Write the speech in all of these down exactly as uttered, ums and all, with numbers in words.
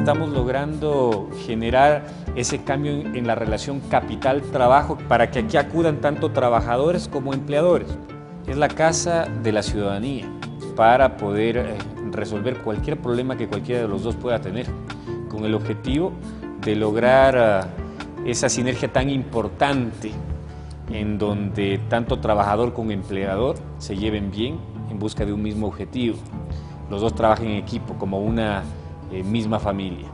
estamos logrando generar ese cambio en, en la relación capital-trabajo para que aquí acudan tanto trabajadores como empleadores. Es la casa de la ciudadanía para poder eh, resolver cualquier problema que cualquiera de los dos pueda tener, con el objetivo de lograr uh, esa sinergia tan importante en donde tanto trabajador como empleador se lleven bien en busca de un mismo objetivo. Los dos trabajen en equipo como una eh, misma familia.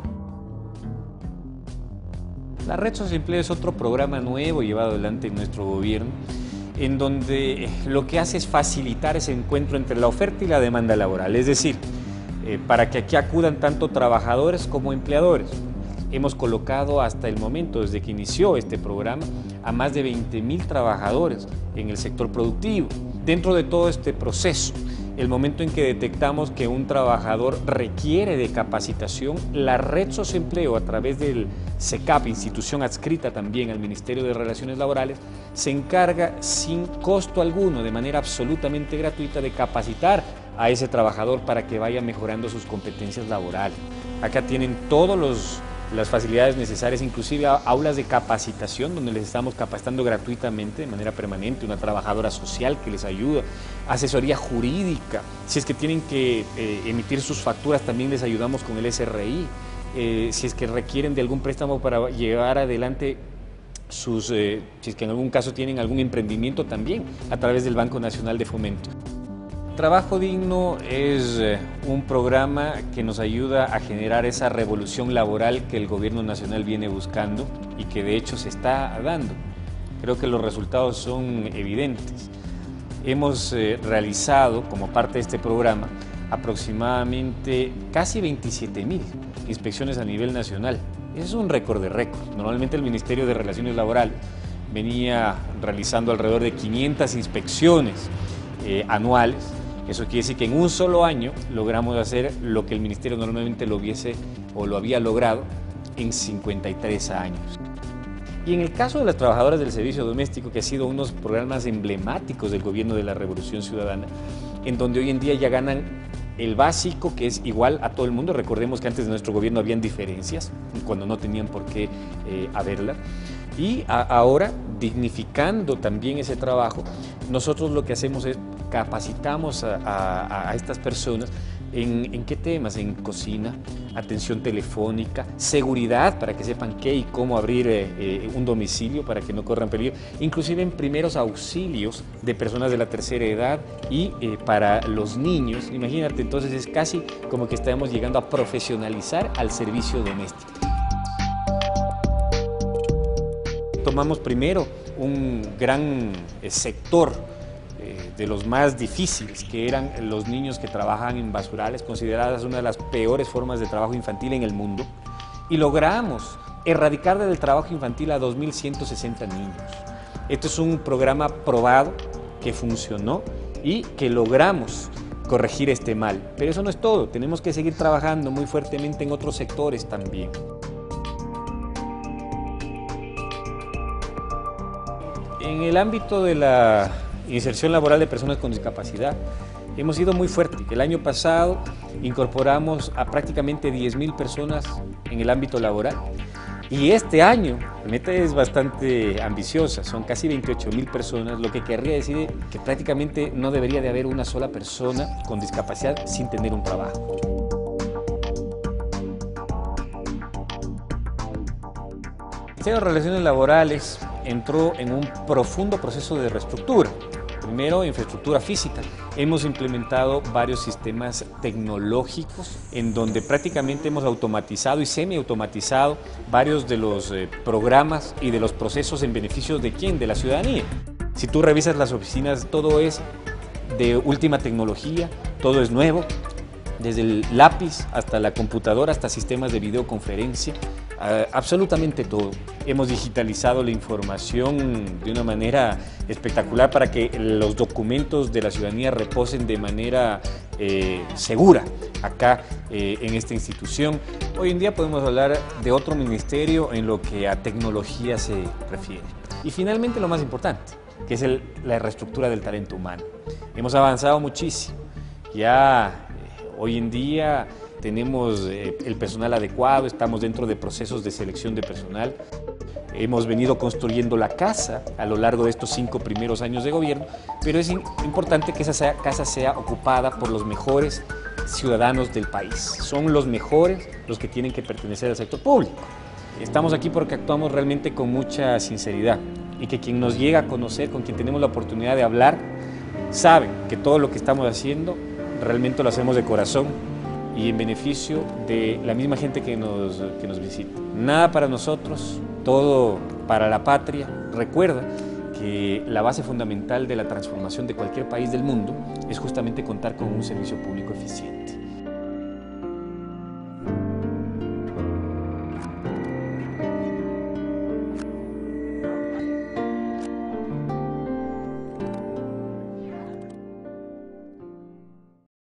La Red Sociempleo es otro programa nuevo llevado adelante en nuestro gobierno, en donde lo que hace es facilitar ese encuentro entre la oferta y la demanda laboral, es decir, eh, para que aquí acudan tanto trabajadores como empleadores. Hemos colocado hasta el momento, desde que inició este programa, a más de veinte mil trabajadores en el sector productivo. Dentro de todo este proceso, el momento en que detectamos que un trabajador requiere de capacitación, la Red Sociempleo, a través del SECAP, institución adscrita también al Ministerio de Relaciones Laborales, se encarga sin costo alguno, de manera absolutamente gratuita, de capacitar a ese trabajador para que vaya mejorando sus competencias laborales. Acá tienen todos los las facilidades necesarias, inclusive aulas de capacitación donde les estamos capacitando gratuitamente de manera permanente, una trabajadora social que les ayuda, asesoría jurídica, si es que tienen que eh, emitir sus facturas también les ayudamos con el S R I, eh, si es que requieren de algún préstamo para llevar adelante sus, eh, si es que en algún caso tienen algún emprendimiento también a través del Banco Nacional de Fomento. Trabajo Digno es un programa que nos ayuda a generar esa revolución laboral que el gobierno nacional viene buscando y que de hecho se está dando. Creo que los resultados son evidentes. Hemos eh, realizado como parte de este programa aproximadamente casi veintisiete mil inspecciones a nivel nacional. Es un récord de récords. Normalmente el Ministerio de Relaciones Laborales venía realizando alrededor de quinientas inspecciones eh, anuales. Eso quiere decir que en un solo año logramos hacer lo que el Ministerio normalmente lo hubiese o lo había logrado en cincuenta y tres años. Y en el caso de las trabajadoras del servicio doméstico, que ha sido uno de los programas emblemáticos del gobierno de la Revolución Ciudadana, en donde hoy en día ya ganan el básico, que es igual a todo el mundo. Recordemos que antes de nuestro gobierno habían diferencias, cuando no tenían por qué eh, haberla. Y a, ahora, dignificando también ese trabajo, nosotros lo que hacemos es capacitamos a, a, a estas personas en, en qué temas, en cocina, atención telefónica, seguridad, para que sepan qué y cómo abrir eh, eh, un domicilio para que no corran peligro, inclusive en primeros auxilios de personas de la tercera edad y eh, para los niños. Imagínate, entonces es casi como que estamos llegando a profesionalizar al servicio doméstico. Tomamos primero un gran eh, sector eh, de los más difíciles, que eran los niños que trabajan en basurales, consideradas una de las peores formas de trabajo infantil en el mundo, y logramos erradicar del trabajo infantil a dos mil ciento sesenta niños. Este es un programa probado, que funcionó y que logramos corregir este mal. Pero eso no es todo, tenemos que seguir trabajando muy fuertemente en otros sectores también. En el ámbito de la inserción laboral de personas con discapacidad, hemos sido muy fuertes. El año pasado incorporamos a prácticamente diez mil personas en el ámbito laboral. Y este año, la meta es bastante ambiciosa, son casi veintiocho mil personas, lo que querría decir que prácticamente no debería de haber una sola persona con discapacidad sin tener un trabajo. El Ministerio de Relaciones Laborales entró en un profundo proceso de reestructura. Primero, infraestructura física. Hemos implementado varios sistemas tecnológicos en donde prácticamente hemos automatizado y semi-automatizado varios de los eh, programas y de los procesos en beneficio de quién, de la ciudadanía. Si tú revisas las oficinas, todo es de última tecnología, todo es nuevo, desde el lápiz hasta la computadora, hasta sistemas de videoconferencia. Uh, absolutamente todo. Hemos digitalizado la información de una manera espectacular para que los documentos de la ciudadanía reposen de manera eh, segura acá eh, en esta institución. Hoy en día podemos hablar de otro ministerio en lo que a tecnología se refiere. Y finalmente lo más importante, que es el, la reestructura del talento humano. Hemos avanzado muchísimo. Ya eh, hoy en día tenemos eh, el personal adecuado, estamos dentro de procesos de selección de personal. Hemos venido construyendo la casa a lo largo de estos cinco primeros años de gobierno, pero es importante que esa sea, casa sea ocupada por los mejores ciudadanos del país. Son los mejores los que tienen que pertenecer al sector público. Estamos aquí porque actuamos realmente con mucha sinceridad y que quien nos llega a conocer, con quien tenemos la oportunidad de hablar, sabe que todo lo que estamos haciendo realmente lo hacemos de corazón y en beneficio de la misma gente que nos, que nos visita. Nada para nosotros, todo para la patria. Recuerda que la base fundamental de la transformación de cualquier país del mundo es justamente contar con un servicio público eficiente.